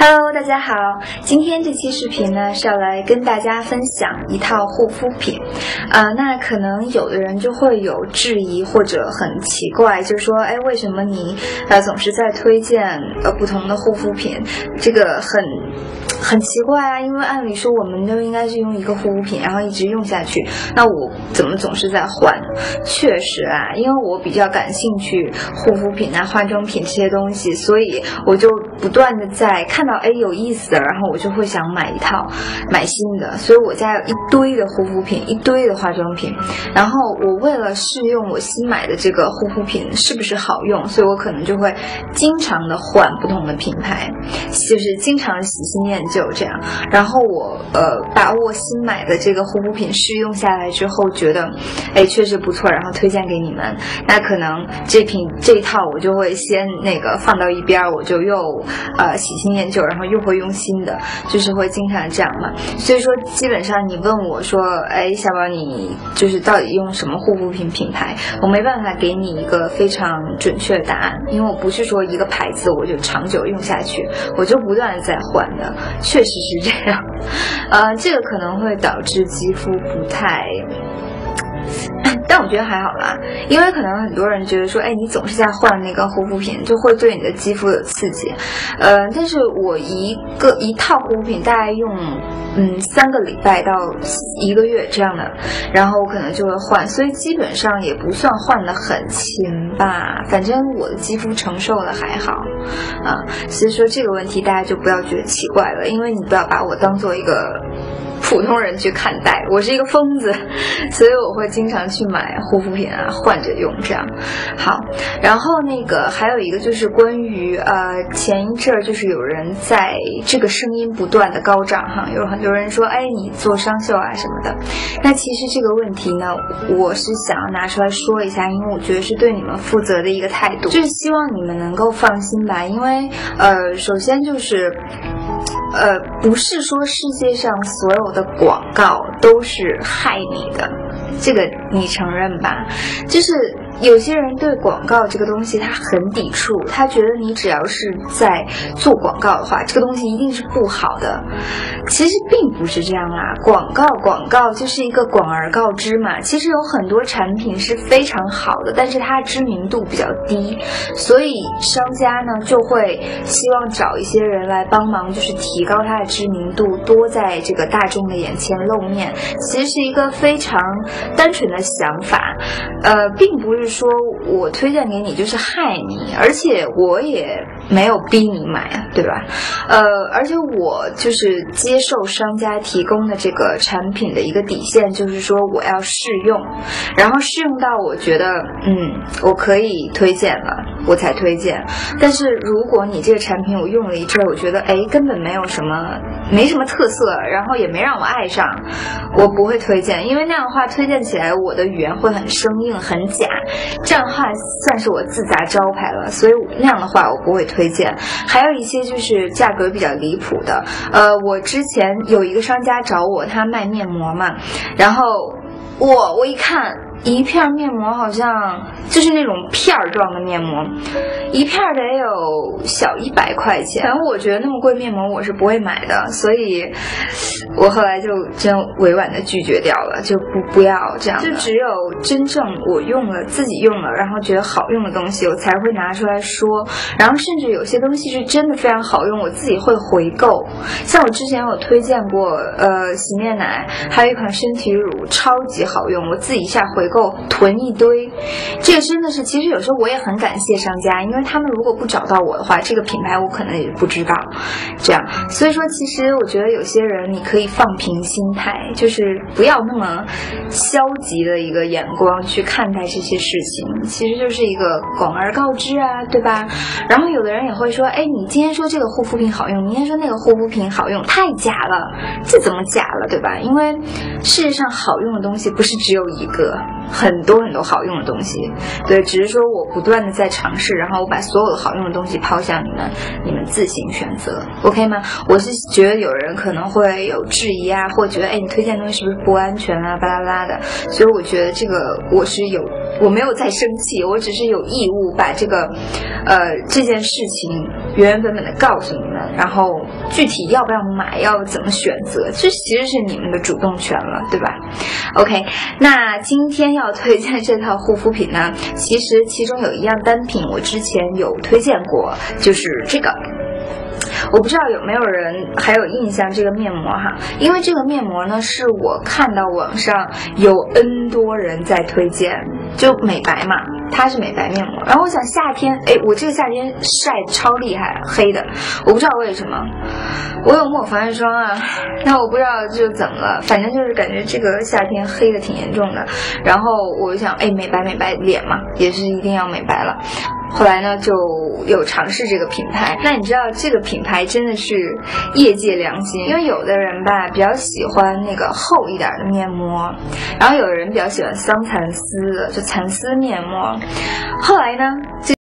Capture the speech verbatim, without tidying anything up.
Hello， 大家好，今天这期视频呢是要来跟大家分享一套护肤品，啊、呃，那可能有的人就会有质疑或者很奇怪，就是说，哎，为什么你呃总是在推荐呃不同的护肤品？这个很很奇怪啊，因为按理说我们都应该是用一个护肤品，然后一直用下去，那我怎么总是在换？确实啊，因为我比较感兴趣护肤品啊、化妆品这些东西，所以我就不断的在看到哎有意思的，然后我就会想买一套，买新的，所以我家有一堆的护肤品，一堆的化妆品，然后我为了试用我新买的这个护肤品是不是好用，所以我可能就会经常的换不同的品牌，就是经常喜新厌旧这样。然后我呃把我新买的这个护肤品试用下来之后，觉得哎确实不错，然后推荐给你们。那可能这瓶这一套我就会先那个放到一边，我就又呃喜新厌旧，然后又会用新的，就是会经常这样嘛。所以说基本上你问我说，哎，小宝你就是到底用什么护肤品品牌，我没办法给你一个非常准确的答案，因为我不是说一个牌子我就长久用下去，我就不断的在换的，确实是这样。呃，这个可能会导致肌肤不太。但我觉得还好啦，因为可能很多人觉得说，哎，你总是在换那个护肤品，就会对你的肌肤有刺激。呃，但是我一个一套护肤品大概用嗯三个礼拜到一个月这样的，然后我可能就会换，所以基本上也不算换得很勤吧。反正我的肌肤承受的还好啊，所以说这个问题大家就不要觉得奇怪了，因为你不要把我当做一个普通人去看待，我是一个疯子，所以我会经常去买护肤品啊，换着用这样。好，然后那个还有一个就是关于呃前一阵儿就是有人在这个声音不断的高涨哈，有很多人说哎你做商秀啊什么的。那其实这个问题呢，我是想要拿出来说一下，因为我觉得是对你们负责的一个态度，就是希望你们能够放心吧，因为呃首先就是呃，不是说世界上所有的广告都是害你的，这个你承认吧？就是有些人对广告这个东西他很抵触，他觉得你只要是在做广告的话，这个东西一定是不好的。其实并不是这样啦，广告广告就是一个广而告之嘛。其实有很多产品是非常好的，但是它知名度比较低，所以商家呢就会希望找一些人来帮忙，就是提高它的知名度，多在这个大众的眼前露面。其实是一个非常单纯的想法，呃，并不是说我推荐给你就是害你，而且我也没有逼你买啊，对吧？呃，而且我就是接受商家提供的这个产品的一个底线，就是说我要试用，然后试用到我觉得嗯我可以推荐了，我才推荐。但是如果你这个产品我用了一阵，我觉得哎根本没有什么没什么特色，然后也没让我爱上，我不会推荐，因为那样的话推荐起来我的语言会很生硬很假，这样的话算是我自砸招牌了，所以那样的话我不会推荐。还有一些就是价格比较离谱的，呃，我之前有一个商家找我，他卖面膜嘛，然后我我一看一片面膜好像就是那种片儿状的面膜，一片得有小一百块钱，反正我觉得那么贵面膜我是不会买的，所以我后来就真委婉的拒绝掉了，就不不要这样的。就只有真正我用了自己用了，然后觉得好用的东西我才会拿出来说，然后甚至有些东西是真的非常好用，我自己会回购。像我之前有推荐过呃洗面奶，还有一款身体乳超级好用，我自己一下回购囤一堆。这个真的是，其实有时候我也很感谢商家，因为他们如果不找到我的话，这个品牌我可能也不知道这样。所以说其实我觉得有些人你可以放平心态，就是不要那么消极的一个眼光去看待这些事情，其实就是一个广而告之啊，对吧？然后有的人也会说，哎，你今天说这个护肤品好用，明天说那个护肤品好用，太假了，这怎么假了，对吧？因为世界上好用的东西不是只有一个，很多很多好用的东西，对，只是说我不断的在尝试，然后我把所有的好用的东西抛向你们，你们自行选择 OK 吗？我是觉得有人可能会有质疑啊，或觉得哎你推荐的东西是不是不安全啊巴拉巴拉的，所以我觉得这个我是有我没有在生气，我只是有义务把这个呃这件事情原原本本的告诉你们，然后具体要不要买，要怎么选择，这其实是你们的主动权了，对吧 ？OK， 那今天要推荐这套护肤品呢，其实其中有一样单品我之前有推荐过，就是这个。我不知道有没有人还有印象这个面膜哈，因为这个面膜呢是我看到网上有 N 多人在推荐，就美白嘛，它是美白面膜。然后我想夏天，哎，我这个夏天晒超厉害，黑的，我不知道为什么。我有抹防晒霜啊，但我不知道就怎么了，反正就是感觉这个夏天黑的挺严重的。然后我就想，哎，美白美白脸嘛，也是一定要美白了。后来呢，就有尝试这个品牌。那你知道这个品牌真的是业界良心，因为有的人吧比较喜欢那个厚一点的面膜，然后有的人比较喜欢桑蚕丝的，就蚕丝面膜。后来呢，